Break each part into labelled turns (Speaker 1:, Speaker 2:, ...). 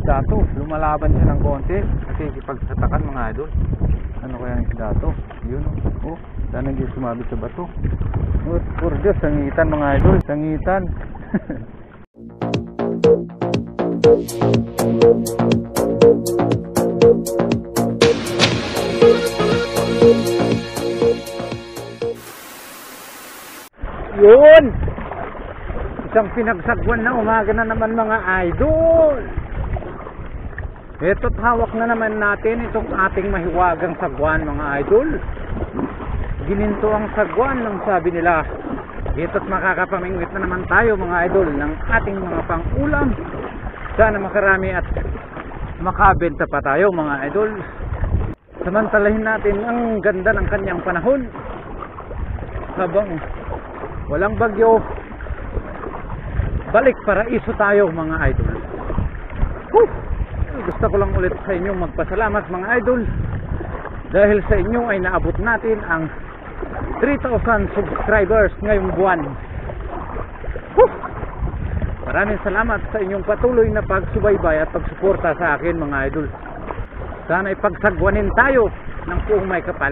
Speaker 1: isda to. Lumalaban siya ng konti. Nakikipagsatakan mga idol. Ano kaya ang isda to? Yun oh. Sana hindi sumabit sa bato. Oh, por Diyos, sangitan mga idol. Sangitan. Yun! Isang pinagsagwan na umaga na naman mga idol. Ito't hawak na naman natin itong ating mahiwagang sagwan mga idol. Gininto ang sagwan ng sabi nila. Ito't makakapamingwit na naman tayo mga idol ng ating mga pang-ulam. Sana makarami at makabenta pa tayo mga idol. Samantalahin natin ang ganda ng kanyang panahon. Habang walang bagyo, balik paraiso tayo mga idol. Gusto ko lang ulit sa inyong magpasalamat mga idol. Dahil sa inyo ay naabot natin ang 3,000 subscribers ngayong buwan. Maraming salamat sa inyong patuloy na pagsubaybay at pagsuporta sa akin mga idol. Sana ipagsagwanin tayo ng puong may kapal.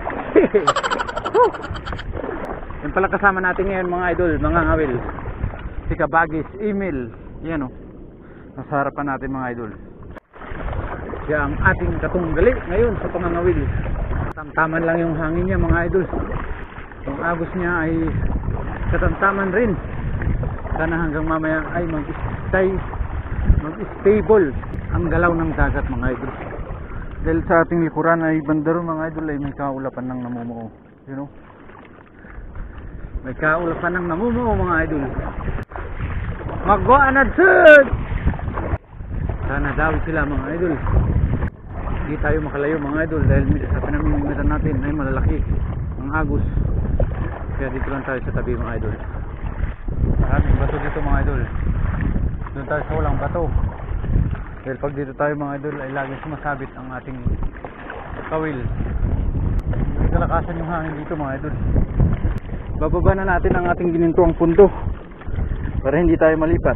Speaker 1: Yung pala kasama natin ngayon mga idol, mga ngawil. Si Kabagis, Emil. Yan o. Nasa harapan natin mga idol. Siya ang ating katunggali ngayon sa pangangawil. Tamtaman lang yung hangin niya mga idol. Yung agos niya ay katamtaman rin. Sana hanggang mamaya ay mag-stable ang galaw ng dagat mga idol. Dahil sa ating likuran ay bandaro mga idol ay may kaulapan ng namumuo. You know? May kaulapan ng namumuo mga idol. Magwaan at sud! Sana daw sila mga idol. Hindi tayo makalayo mga idol dahil sa pinamimingwitan natin ay malalaki ang agos. Kaya dito lang tayo sa tabi mga idol. Maraming bato dito mga idol. Doon tayo sa walang bato. Dahil pag dito tayo mga idol ay lagi sumasabit ang ating kawil. May kalakasan yung hangin dito mga idol. Bababa na natin ang ating ginintuang punto para hindi tayo malipat.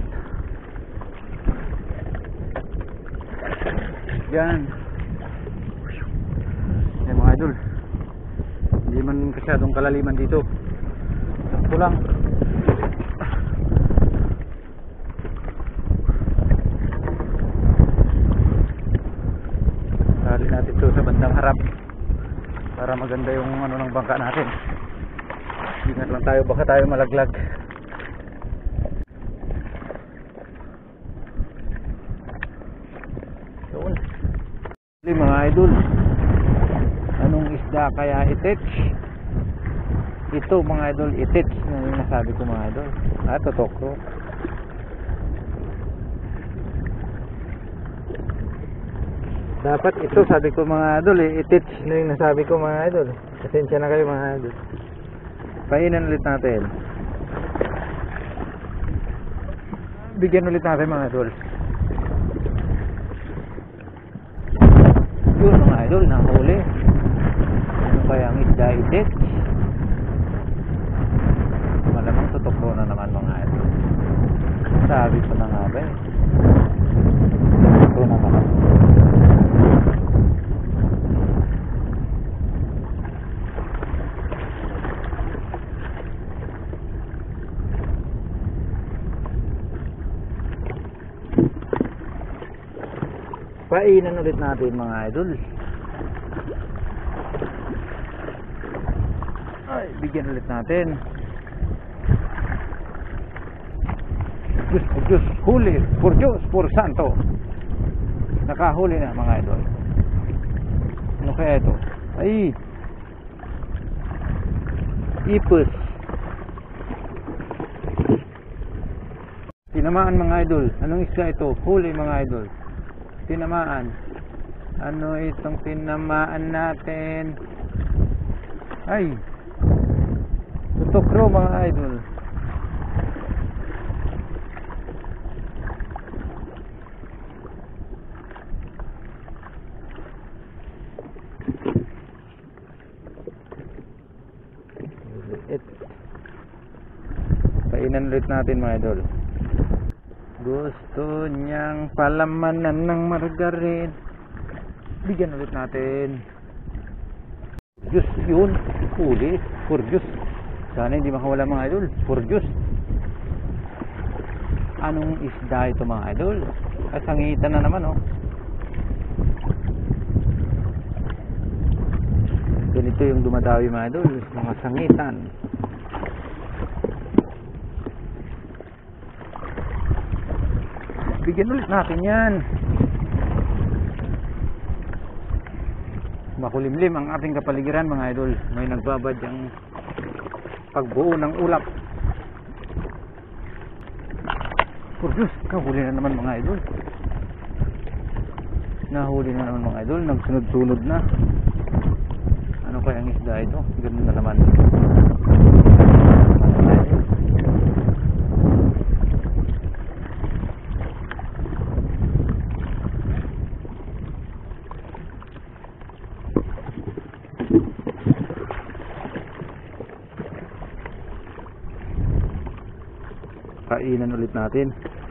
Speaker 1: Yan. Yan mga idol. Hindi man masyadong kalaliman dito. Sakto lang. Sali natin ito sa bandang harap para maganda yung ano ng bangka natin. Ingat lang tayo, baka tayo malaglag. Doon. Mga idol, anong isda kaya itech? Ito mga idol, itech na yung nasabi ko mga idol. Totokro. Dapat ito sabi ko mga idol itech na yung nasabi ko mga idol. Pasensya na kayo mga idol. Painan ulit natin. Bigyan ulit natin mga idol. Yun mga idol, nahuli. Ano kaya ang isda itik? Malamang tutok na naman mga idol. Sabi ko na nga ba eh. Tutok na naman. Painan ulit natin mga idol. Ay, bigyan ulit natin. Diyos, huli. Por Diyos, por Santo. Nakahuli na mga idol. Ano kaya ito? Ay, ipus. Tinamaan mga idol. Anong isda ito? Huli mga idol. Tinamaan. Ano itong tinamaan natin? Ay, tutokro mga idol. Painan ulit natin mga idol. Gusto niyang palamanan ng margarin. Bigyan ulit natin. Diyos yun. Huli. For Diyos. Sana hindi makawala mga idol. For Diyos. Anong isda ito mga idol? Kasangitan na naman oh. Ganito yung dumadawi mga idol. Mga sangitan. Bigyan ulit natin yan. Makulimlim ang ating kapaligiran mga idol. May nagbabadyang pagbuo ng ulap. For Diyos, nahuli na naman mga idol. Nahuli na naman mga idol. Nagsunod-sunod na. Ano kayang isda ito? Ganun na naman. Kainan ulit natin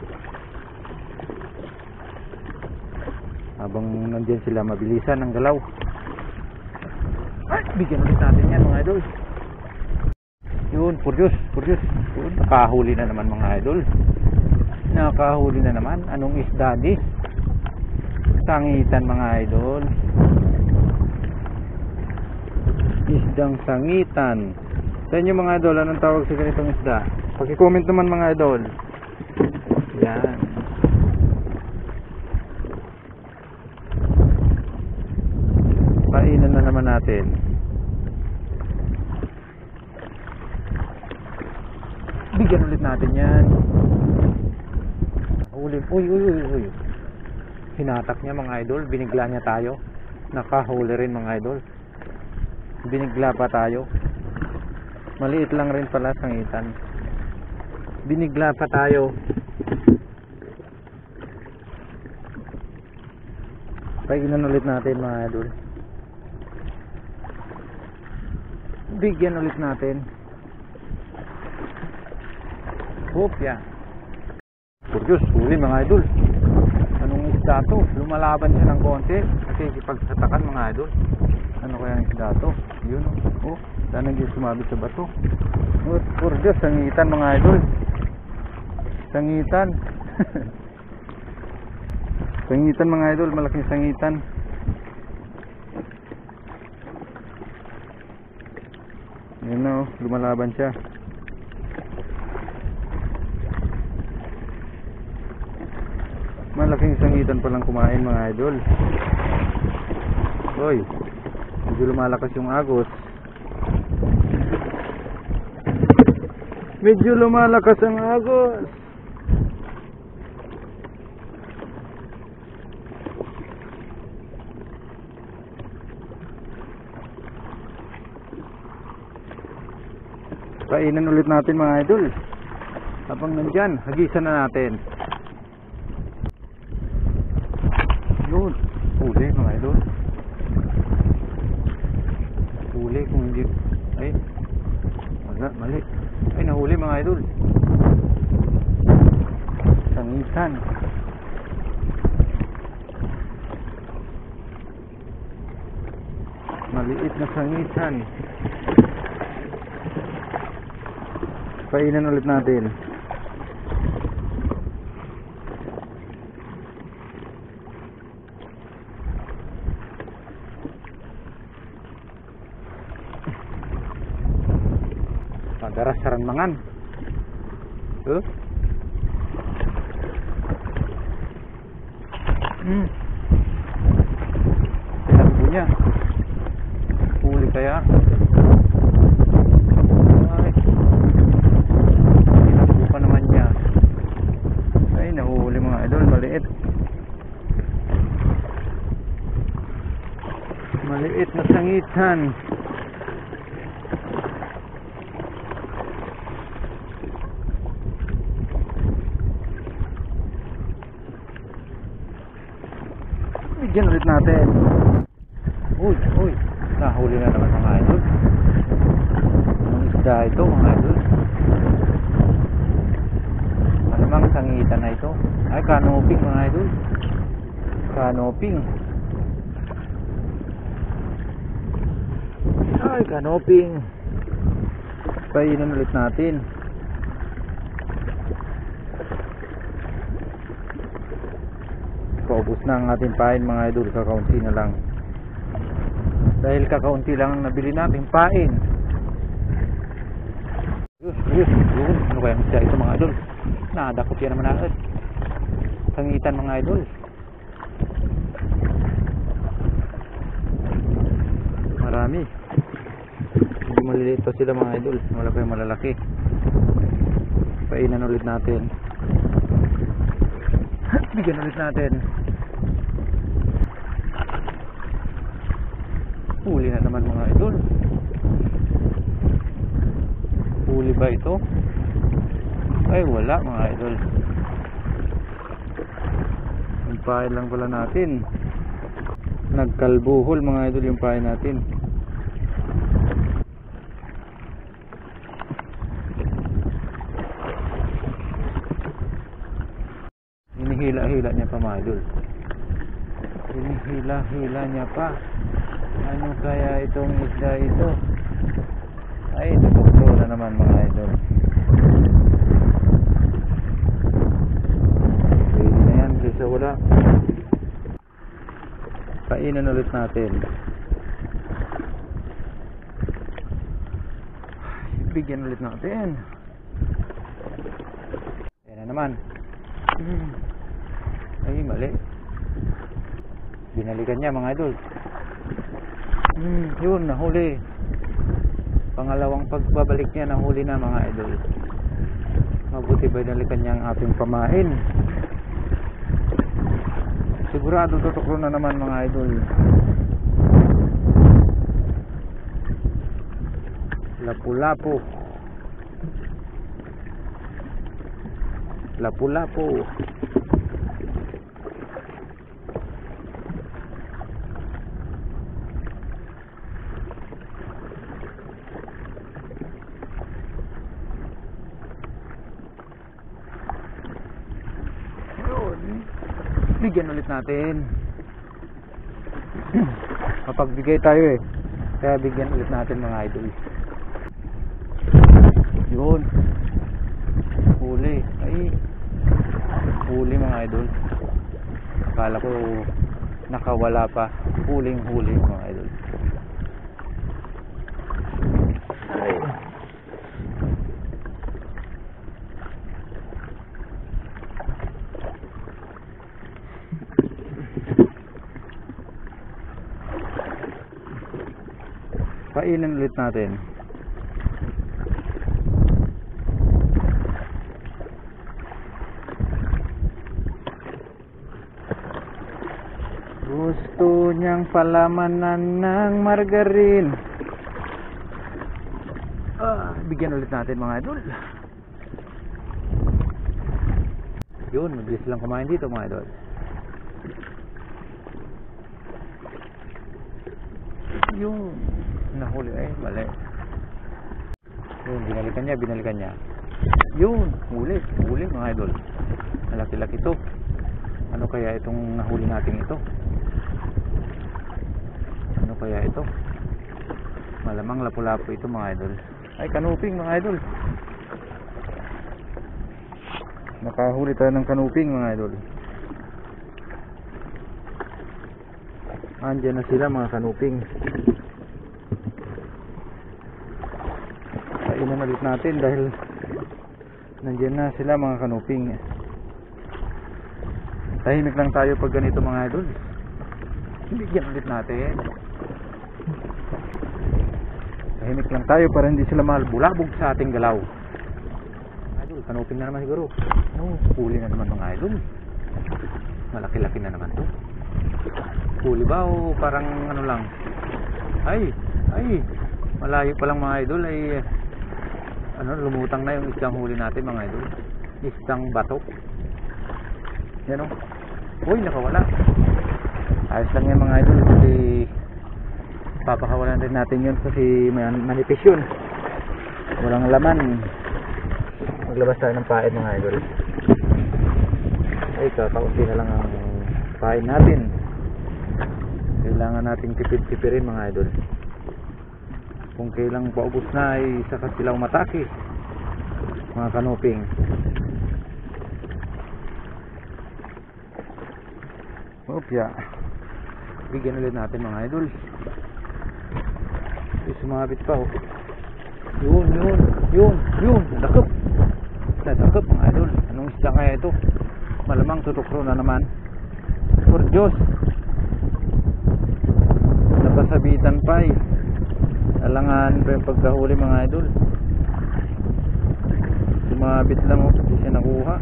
Speaker 1: habang nandyan sila, mabilisan ang galaw. Ay, bigyan ulit natin yan mga idol. Yun, for Diyos. Yun, nakahuli na naman mga idol. Nakahuli na naman. Anong isda di? Sangitan mga idol. Isdang sangitan. Sa inyo mga idol, anong tawag sa ganitong isda? Paki-comment naman mga idol. Yan. Painan na naman natin. Bigyan ulit natin yan. Uy. Hinatak niya mga idol. Binigla niya tayo. Nakahuli rin mga idol. Binigla pa tayo. Maliit lang rin pala sangitan. Binigla pa tayo. Painan ulit natin mga idol. Bigyan ulit natin. Hopya. For Diyos, huli mga idol. Anong isda to? Lumalaban siya ng konti. Kasi ipagsatakan mga idol. Ano kaya ang isda to? Yun oh. Sana hindi sumabit sa bato. For Diyos, sangitan mga idol. Sangitan. Sangitan mga idol, malaking sangitan. Yun na oh, lumalaban siya. Malaking sangitan palang kumain mga idol. Hoy, medyo lumalakas yung agos. Medyo lumalakas ang agos. Kainan ulit natin mga idol. Habang nandyan, hagisan na natin. Yun, huli mga idol. Huli kung hindi. Ay, wala, mali. Ay, nahuli mga idol. Sangitan. Maliit na sangitan. Painan ulit natin. Padaras sarang mangan. Tinakbo niya. Huli kaya. Ay, tinakbo pa naman niya. Ay, nahuli mga idol. Maliit. Maliit na sangitan. Bigyan ulit natin. Uy, nahuli na naman mga idol. Anong isda ito mga idol? Malamang sangitan na ito. Ay, canoping mga idol. Canoping. Ay, canoping. Painan ulit natin. Paubos na ang ating pain mga idol. Kakaunti na lang. Dahil kakaunti lang ang nabili nating pain. Yun. Ano kaya masya ito mga idol? Nadakot yan naman agad. Sangitan mga idol. Marami. Hindi maliliit pa sila mga idol. Wala pa yung malalaki. Painan ulit natin. Bigyan ulit natin. Huli na naman mga idol. Huli ba ito? Ay wala mga idol. Yung pain lang pala natin. Nagkalbuhol mga idol yung pain natin. Hinihila-hila niya pa mga idol. Hinihila-hila niya pa. Ano kaya itong isda ito? Ay, napuklo na naman mga idol. Pwede na yan kaysa wala. Painan ulit natin. Bigyan ulit natin. Ayan na naman. Ay, mali. Binalikan niya mga idol. Yun, nahuli. Pangalawang pagbabalik niya, nahuli na mga idol. Mabuti ba binalikan niya ang ating pamain? Sigurado tutuklo na naman mga idol. Lapu-lapu. Lapu-lapu. Bigyan ulit natin. Mapagbigay tayo eh. Kaya bigyan ulit natin mga idol. Yun. Huli. Ay. Huli mga idol. Akala ko nakawala pa. Huling huli mga idol. Ay. Painan ulit natin. Gusto niyang palamanan ng margarine. Bigyan ulit natin mga idol. Yun, mabilis lang kumain dito mga idol. Yun. Nahuli ay mali. Yun, binalikan niya. Yun, huli mga idol. Malaki-laki to. Ano kaya itong nahuli natin ito? Ano kaya ito? Malamang lapu-lapu ito mga idol. Ay, kanuping mga idol. Nakahuli tayo ng kanuping mga idol. Andiyan na sila mga kanuping. Painan ulit natin dahil nandiyan na sila mga kanuping. Tahimik lang tayo pag ganito mga idol. Bigyan ulit natin. Tahimik lang tayo para hindi sila bulabog sa ating galaw. Idol, kanuping na naman siguro. Huli na naman mga idol. Malaki-laki na naman to. Huli ba o parang ano lang? Ay, malayo pa lang mga idol ay lumutang na yung isdang huli natin mga idol. Isdang batok. Yan o. Uy, nakawala. Ayos lang yan mga idol kasi papakawalan rin natin yun kasi manipis yun. Walang laman. Maglabas tayo ng pain mga idol. ay kakaunti na lang ang pain natin. Kailangan nating tipid-tipirin mga idol. Kung kailang paubos na ay saka sila umatake mga kanuping. Opya, bigyan ulit natin mga idol. Sumabit pa oh. Yun, nadakap mga idol. Anong isda kaya ito? Malamang tutukro na naman. Por Diyos, napasabitan pa eh. Alangan pa yung pagkahuli mga idol. Sumabit lang oh, hindi siya nakuha.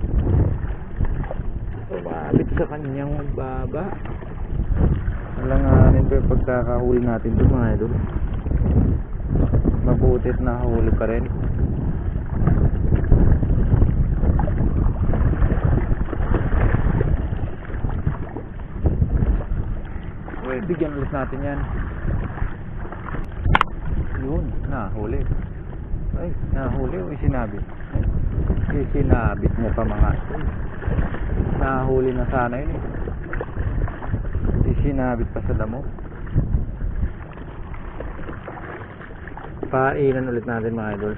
Speaker 1: Sumabit sa kanyang baba. Alanganin pa yung pagkakahuli natin doon mga idol. Mabutit na huli pa rin. Uy, bigyan ulit natin yan. Yun, nahuli. Ay, nahuli o isinabit? Isinabit mo pa mga idol. Nahuli na sana yun eh. Isinabit pa sa damo. Painan ulit natin mga idol.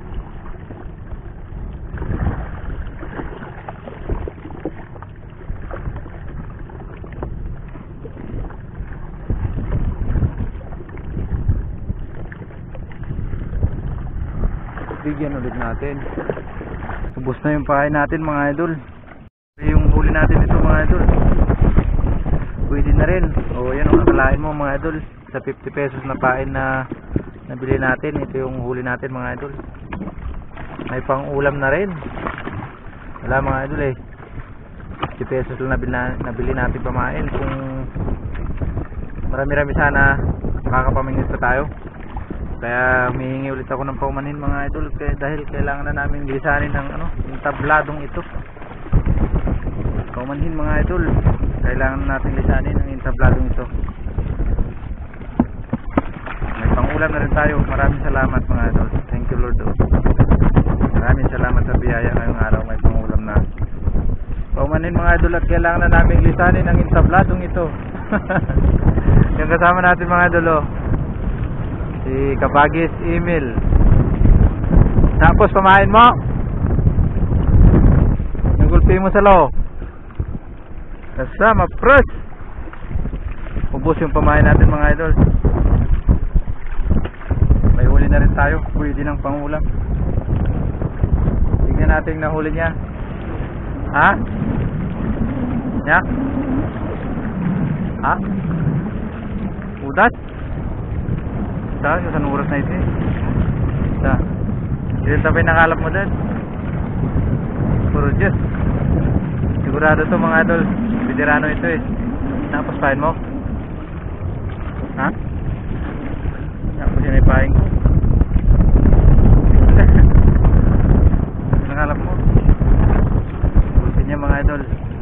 Speaker 1: Bigyan ulit natin. Ubos na yung pain natin mga idol. Yung huli natin ito mga idol. Pwede na rin. O yan o, akalain mo mga idol. Sa 50 pesos na pain na nabili natin, ito yung huli natin mga idol. May pang ulam na rin. Wala mga idol eh, 50 pesos lang nabili natin pamain. Kung marami-rami sana makakapamingit pa tayo. Kaya humihingi ulit ako ng paumanhin mga idol, dahil kailangan na namin bilisanin ng yung tabladong ito. Paumanhin mga idol, kailangan natin lisanin ang intabladong ito. Ulam na rin tayo. Maraming salamat mga idol. Thank you Lord. Maraming salamat sa biyaya ngayong araw. May pangulam na. Paumanin mga idol, at kailangan na namin lisanin ang intabladong ito. Yung kasama natin mga idol si Kabagis Emil. Tapos pamain mo. Nagulpi mo sa lo. Kasama pros. Ubos yung pamain natin mga idol. May huli na rin tayo. Pwede ng pangulam. Tingnan natin nahuli niya. Ha? Nya? Ha? Udat? Saan? Saan oras na ito eh? Saan? Dito tapay nakalap mo dad. Puro Diyos. Sigurado to mga idol. Veterano ito eh. Tapos pain mo? Ha? Tapos yun ay paing ko. Nakalap mo. Gulpin niya mga idol.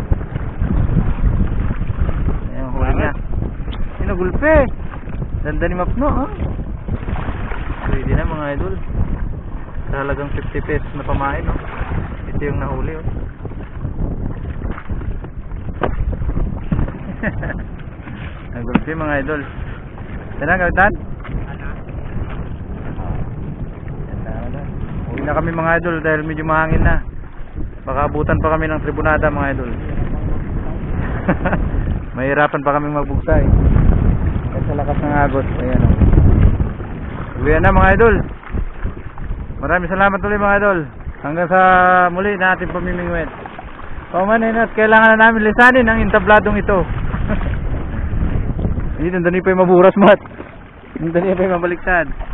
Speaker 1: Ayan, huli niya. Sino gulpi? Ganda ni Mapno ha? Pwede na mga idol. Talagang 50 pesos na pamain no? Ito yung nahuli oh. Nagulpi mga idol. Sana kawitan? Uwi na kami mga idol dahil medyo mahangin na. Baka abutan pa kami ng tribunada mga idol. Mahirapan pa kami magbugsay kasi sa lakas ng agos. Ayan o. Uwi na mga idol. Maraming salamat ulit mga idol. Hanggang sa muli na ating pamimingwit. Paumanin at kailangan na namin lisanin ang intabladong ito. Hindi, nandun pa yung maburas mat. Nandun pa yung mabaliktad.